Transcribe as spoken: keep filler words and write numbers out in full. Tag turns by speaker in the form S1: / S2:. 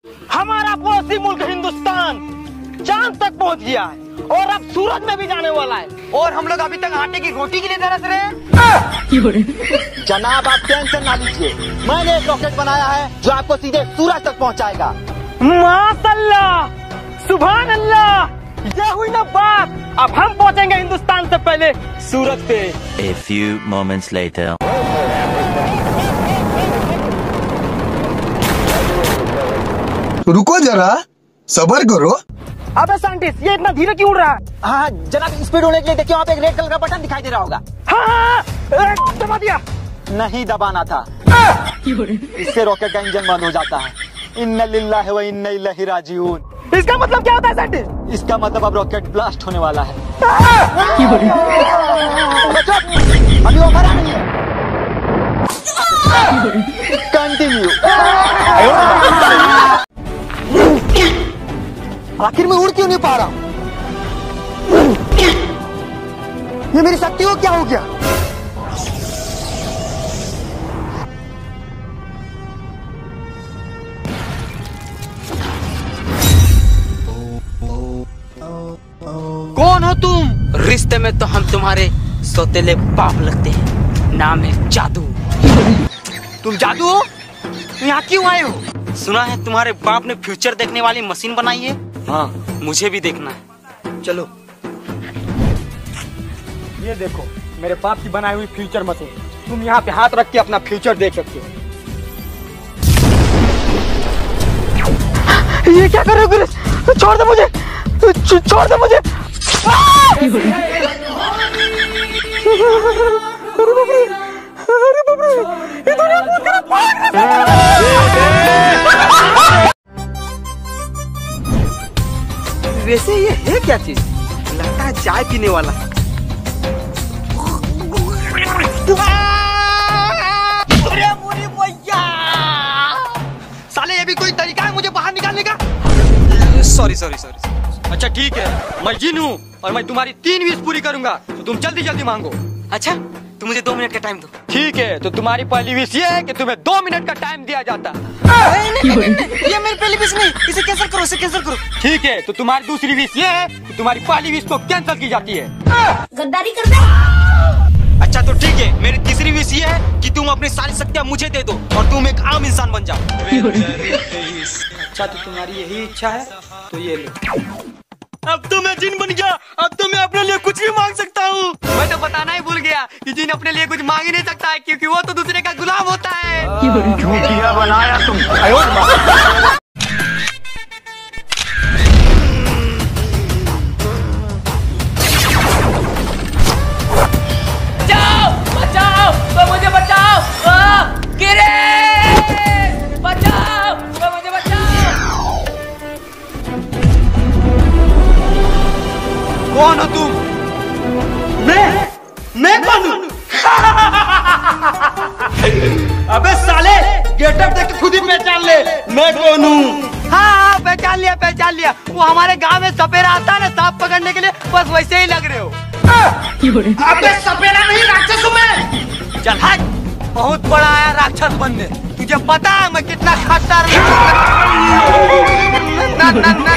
S1: हमारा पड़ोसी मुल्क हिंदुस्तान चांद तक पहुंच गया है और अब सूरज में भी जाने वाला है, और हम लोग अभी तक आटे की रोटी के लिए तरस रहे हैं।
S2: जनाब आप टेंशन ना लीजिए, मैंने एक रॉकेट बनाया है जो आपको सीधे सूरज तक पहुंचाएगा।
S1: माशाअल्लाह, सुभान अल्लाह, ये हुई ना बात। अब हम पहुंचेंगे हिंदुस्तान से पहले सूरज पे।
S3: A few moments later.
S4: रुको जरा, सबर करो।
S1: अबे साइंटिस्ट, ये इतना धीरे क्यों उड़ रहा है?
S2: हाँ जनाब, स्पीड होने के लिए देखिए वहाँ पे एक रेड कलर का बटन दिखाई दे रहा होगा।
S1: हाँ हाँ, दबा दिया।
S2: नहीं दबाना था, इससे रॉकेट का इंजन बंद हो जाता है। इन्ना लिल्लाहि व इन्ना इलैहि राजिऊन।
S1: इसका मतलब क्या होता है साइंटिस्ट?
S2: इसका मतलब अब रॉकेट ब्लास्ट होने वाला है। अभी वो मरा नहीं है। कंटिन्यू। आखिर मैं उड़ क्यों नहीं पा रहा? ये मेरी शक्ति को क्या हो गया?
S1: कौन हो तुम? रिश्ते में तो हम तुम्हारे सौतेले बाप लगते हैं। नाम है जादू। तुम जादू हो? तुम यहाँ क्यों आए हो? सुना है तुम्हारे बाप ने फ्यूचर देखने वाली मशीन बनाई है। हाँ, मुझे भी देखना है। चलो। ये देखो मेरे बाप की बनाई हुई फ्यूचर मशीन। तुम यहाँ पे हाथ रख के अपना फ्यूचर देख सकते हो। ये क्या कर रहे हो गिरीश? छोड़ दे मुझे, छोड़ दे मुझे। अरे बाप रे, अरे बाप रे, ये दुनिया कूद कर भाग रहा है। वैसे ये है क्या चीज? लगता है चाय पीने वाला। अरे बुरी भैया, साले ये भी कोई तरीका है मुझे बाहर निकालने का? Sorry sorry sorry. अच्छा ठीक है, मैं जिन हूँ और मैं तुम्हारी तीन विश पूरी करूंगा, तो तुम जल्दी जल्दी मांगो। अच्छा, तो मुझे दो मिनट का टाइम दो। ठीक है, तो तुम्हारी पहली विश ये है कि तुम्हें दो मिनट का टाइम दिया जाता। नहीं, नहीं, नहीं, नहीं, ये मेरी पहली विश नहीं, इसे कैंसिल करो, इसे कैंसिल करो। ठीक है, तो तुम्हारी दूसरी विश ये है कि तुम्हारी पहली विश को कैंसिल की जाती है।
S5: गद्दारी कर दे।
S1: अच्छा तो ठीक है, मेरी तीसरी विश ये है कि तुम अपनी सारी शक्तियाँ मुझे दे दो और तुम एक आम इंसान बन जाओ। अच्छा, तो तुम्हारी यही इच्छा है, तो ये लो। अब तो मैं जिन बन गया, अब तो मैं अपने लिए कुछ भी मांग सकता हूँ। मैं तो बताना ही भूल गया कि जिन अपने लिए कुछ मांग ही नहीं सकता है, क्योंकि वो तो दूसरे का गुलाम होता है।
S4: क्यों किया बनाया तुम?
S5: बचाओ, बचाओ, तो मुझे बचाओ। गिरीश, बचाओ, तो मुझे बचाओ।
S1: कौन हो तुम? मैं मैं कौन हूँ? अबे साले, गेटअप देख के खुद ही पहचान ले मैं कौन हूँ। हाँ हाँ, पहचान लिया पहचान लिया। वो हमारे गांव में सपेरा आता है ना सांप पकड़ने के लिए, बस वैसे ही लग रहे हो। अबे सपेरा नहीं, राक्षस हूँ मैं। चल हट, बहुत बड़ा आया राक्षस बनने। तुझे पता है मैं कितना खतरनाक। ना ना ना